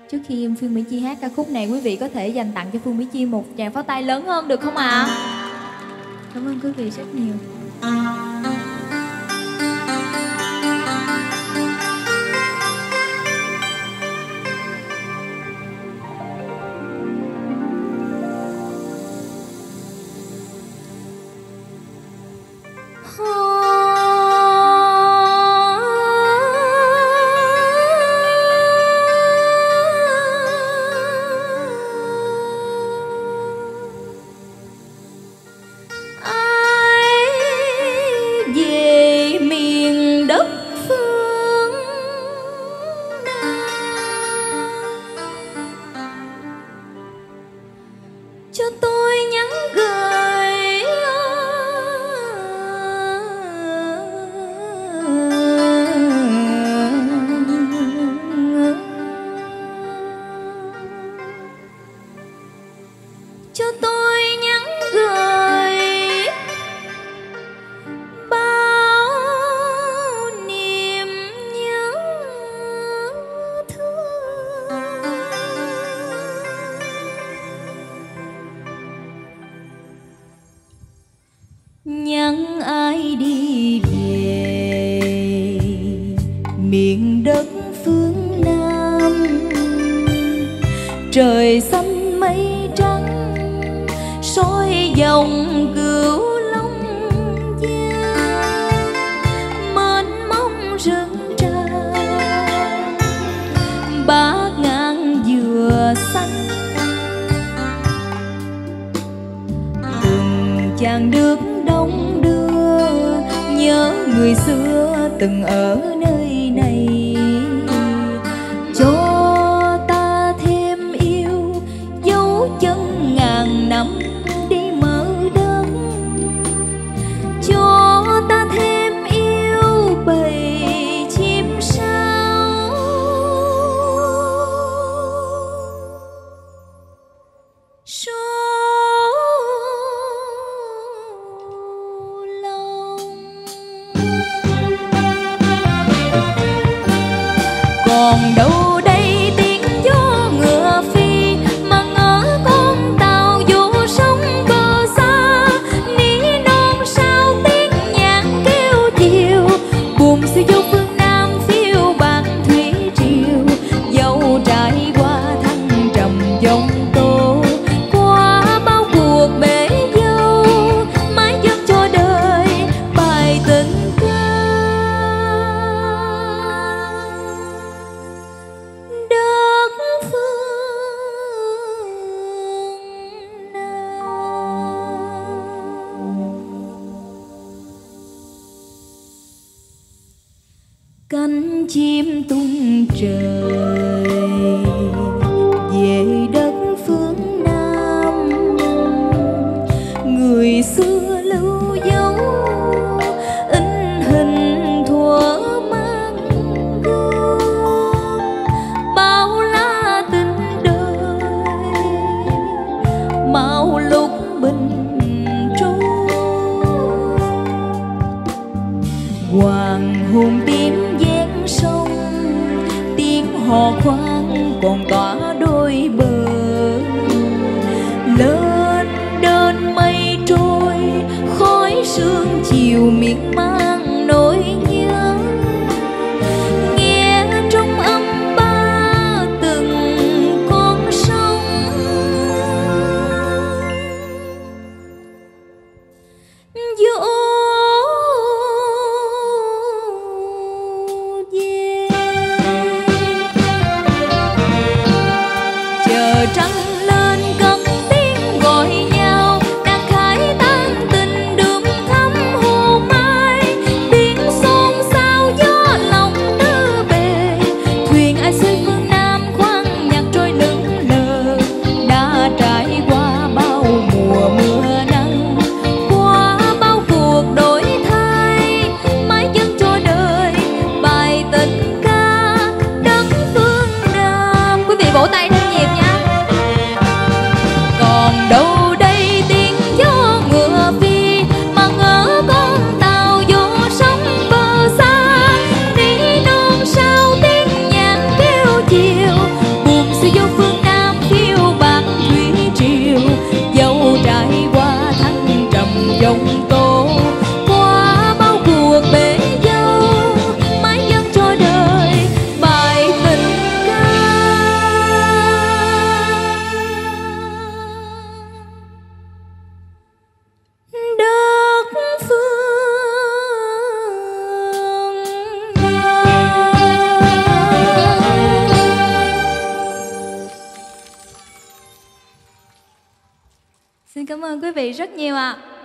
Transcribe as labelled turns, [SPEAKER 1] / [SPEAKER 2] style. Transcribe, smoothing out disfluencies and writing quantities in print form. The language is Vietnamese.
[SPEAKER 1] Trước khi Phương Mỹ Chi hát ca khúc này, quý vị có thể dành tặng cho Phương Mỹ Chi một tràng pháo tay lớn hơn được không ạ? Cảm ơn quý vị rất nhiều. Cho tôi nhắn gửi cho tôi nhắn gửi bao niềm nhớ thương. Nhắn ai đi về miền đất phương Nam, trời xanh mây trắng soi dòng Cửu Long Giang, mênh mông rừng tràm bát ngàn dừa xanh, từng chàng nước đông đưa nhớ người xưa từng ở nơi này, cho ta thêm yêu dấu chân ngàn năm đi mở đất, cho ta thêm yêu bầy chim sao số lòng. Còn đâu đây tiếng gió ngựa phi mà ngỡ con tàu vô sông bờ xa, ní non sao tiếng nhạc kêu chiều buồn siêu vô phương Nam phiêu bạc thủy triều, dẫu trải qua thăng trầm giông tố, qua bao cuộc bể dâu mãi dâng cho đời bài tình ca. Đất phương Nam. Cánh chim tung trời về đất phương Nam, người xưa lưu dấu in hình thuở mang gương, bao la tình đời mau lúc bình trôi, hoàng hôn tím ven sông tiếng hò khoan còn tỏa đôi bờ, lên đơn mây trôi khói sương chiều miên man nỗi nhớ, nghe trong âm ba từng con sông dỗ về. Chờ trăng lên cất tiếng gọi nhau, đang khai tan tình đường thắm hồ mai, tiếng xôn xao gió lòng đưa về, thuyền ai xuôi phương Nam khoan nhạc trôi lững lờ, đã trải qua bao mùa mưa nắng, qua bao cuộc đổi thay mãi dâng cho đời bài tình ca đất phương Nam. Quý vị vỗ tay thêm nhịp nha. Còn đâu đây tiếng gió ngựa phi mà ngỡ con tàu vô sông bờ xa, ní non sao tiếng nhạc kêu chiều buồn Cảm ơn quý vị rất nhiều ạ.